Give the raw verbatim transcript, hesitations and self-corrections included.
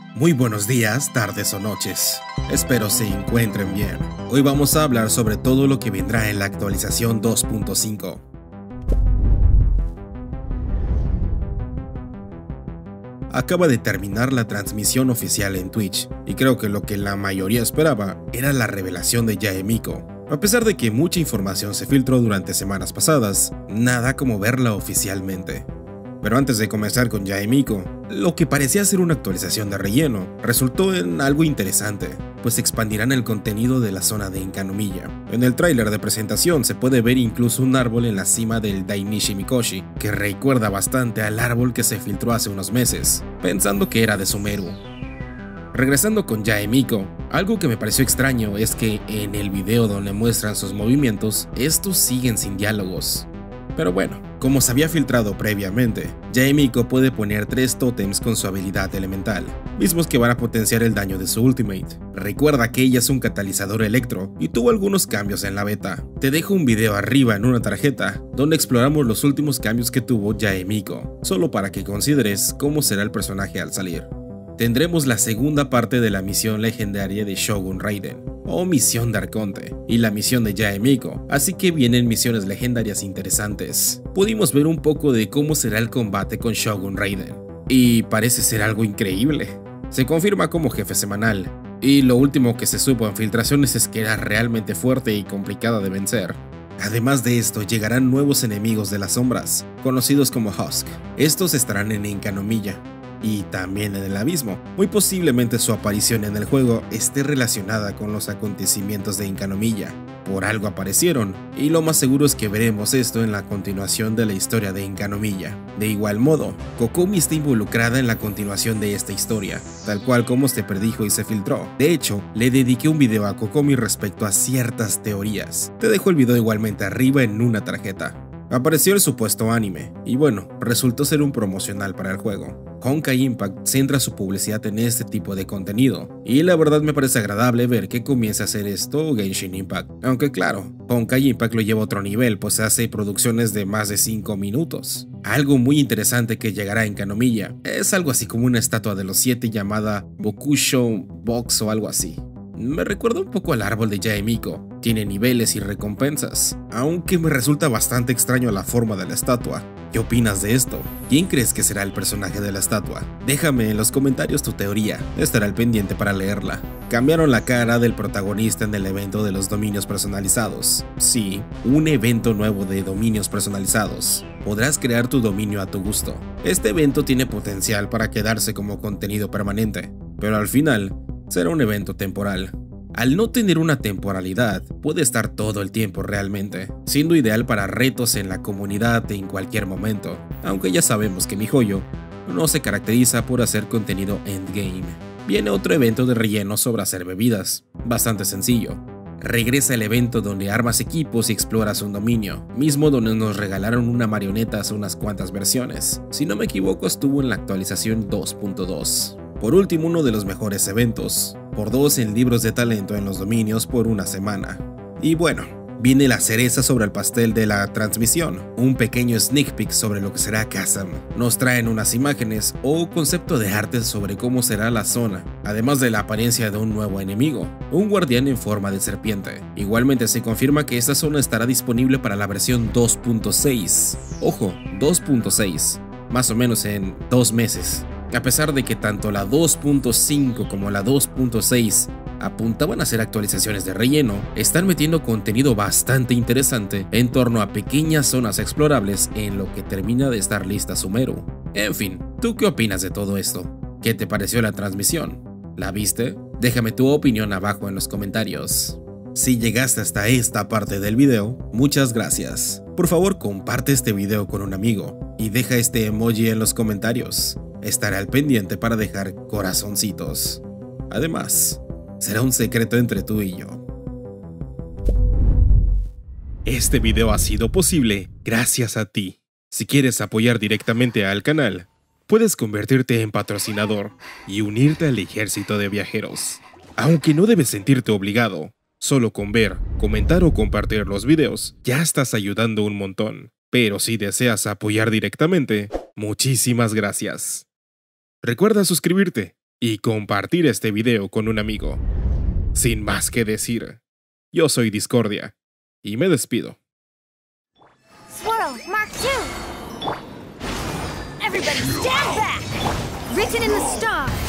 Muy buenos días, tardes o noches. Espero se encuentren bien. Hoy vamos a hablar sobre todo lo que vendrá en la actualización dos punto cinco. Acaba de terminar la transmisión oficial en Twitch, y creo que lo que la mayoría esperaba era la revelación de Yae Miko. A pesar de que mucha información se filtró durante semanas pasadas, nada como verla oficialmente. Pero antes de comenzar con Yae Miko, lo que parecía ser una actualización de relleno resultó en algo interesante, pues expandirán el contenido de la zona de Enkanomiya. En el tráiler de presentación se puede ver incluso un árbol en la cima del Dainishi Mikoshi, que recuerda bastante al árbol que se filtró hace unos meses, pensando que era de Sumeru. Regresando con Yae Miko, algo que me pareció extraño es que en el video donde muestran sus movimientos, estos siguen sin diálogos. Pero bueno, como se había filtrado previamente, Yae Miko puede poner tres tótems con su habilidad elemental, mismos que van a potenciar el daño de su ultimate. Recuerda que ella es un catalizador electro y tuvo algunos cambios en la beta. Te dejo un video arriba en una tarjeta donde exploramos los últimos cambios que tuvo Yae Miko, solo para que consideres cómo será el personaje al salir. Tendremos la segunda parte de la misión legendaria de Shogun Raiden, o Misión de Arconte, y la misión de Yae Miko, así que vienen misiones legendarias interesantes. Pudimos ver un poco de cómo será el combate con Shogun Raiden, y parece ser algo increíble. Se confirma como jefe semanal, y lo último que se supo en filtraciones es que era realmente fuerte y complicada de vencer. Además de esto, llegarán nuevos enemigos de las sombras, conocidos como Husk. Estos estarán en Enkanomiya y también en el abismo. Muy posiblemente su aparición en el juego esté relacionada con los acontecimientos de Enkanomiya. Por algo aparecieron, y lo más seguro es que veremos esto en la continuación de la historia de Enkanomiya. De igual modo, Kokomi está involucrada en la continuación de esta historia, tal cual como se predijo y se filtró. De hecho, le dediqué un video a Kokomi respecto a ciertas teorías. Te dejo el video igualmente arriba en una tarjeta. Apareció el supuesto anime, y bueno, resultó ser un promocional para el juego. Honkai Impact centra su publicidad en este tipo de contenido, y la verdad me parece agradable ver que comienza a hacer esto Genshin Impact. Aunque claro, Honkai Impact lo lleva a otro nivel, pues hace producciones de más de cinco minutos. Algo muy interesante que llegará en Enkanomiya es algo así como una estatua de los siete llamada Bokusho Box o algo así. Me recuerda un poco al árbol de Yae Miko, tiene niveles y recompensas, aunque me resulta bastante extraño la forma de la estatua. ¿Qué opinas de esto? ¿Quién crees que será el personaje de la estatua? Déjame en los comentarios tu teoría, estaré al pendiente para leerla. Cambiaron la cara del protagonista en el evento de los dominios personalizados. Sí, un evento nuevo de dominios personalizados. Podrás crear tu dominio a tu gusto. Este evento tiene potencial para quedarse como contenido permanente, pero al final será un evento temporal. Al no tener una temporalidad, puede estar todo el tiempo realmente, siendo ideal para retos en la comunidad en cualquier momento, aunque ya sabemos que MiHoYo no se caracteriza por hacer contenido endgame. Viene otro evento de relleno sobre hacer bebidas, bastante sencillo. Regresa el evento donde armas equipos y exploras un dominio, mismo donde nos regalaron una marioneta hace unas cuantas versiones. Si no me equivoco, estuvo en la actualización dos punto dos. Por último, uno de los mejores eventos, por dos en libros de talento en los dominios por una semana. Y bueno, viene la cereza sobre el pastel de la transmisión, un pequeño sneak peek sobre lo que será Chasm. Nos traen unas imágenes o concepto de arte sobre cómo será la zona, además de la apariencia de un nuevo enemigo, un guardián en forma de serpiente. Igualmente se confirma que esta zona estará disponible para la versión dos punto seis. Ojo, dos punto seis, más o menos en dos meses. A pesar de que tanto la dos punto cinco como la dos punto seis apuntaban a hacer actualizaciones de relleno, están metiendo contenido bastante interesante en torno a pequeñas zonas explorables en lo que termina de estar lista Sumeru. En fin, ¿tú qué opinas de todo esto? ¿Qué te pareció la transmisión? ¿La viste? Déjame tu opinión abajo en los comentarios. Si llegaste hasta esta parte del video, muchas gracias. Por favor, comparte este video con un amigo y deja este emoji en los comentarios. Estaré al pendiente para dejar corazoncitos. Además, será un secreto entre tú y yo. Este video ha sido posible gracias a ti. Si quieres apoyar directamente al canal, puedes convertirte en patrocinador y unirte al ejército de viajeros. Aunque no debes sentirte obligado, solo con ver, comentar o compartir los videos ya estás ayudando un montón. Pero si deseas apoyar directamente, muchísimas gracias. Recuerda suscribirte y compartir este video con un amigo. Sin más que decir, yo soy Discordia y me despido. Swirl, Mark two! Everybody stand back! Written in the stars!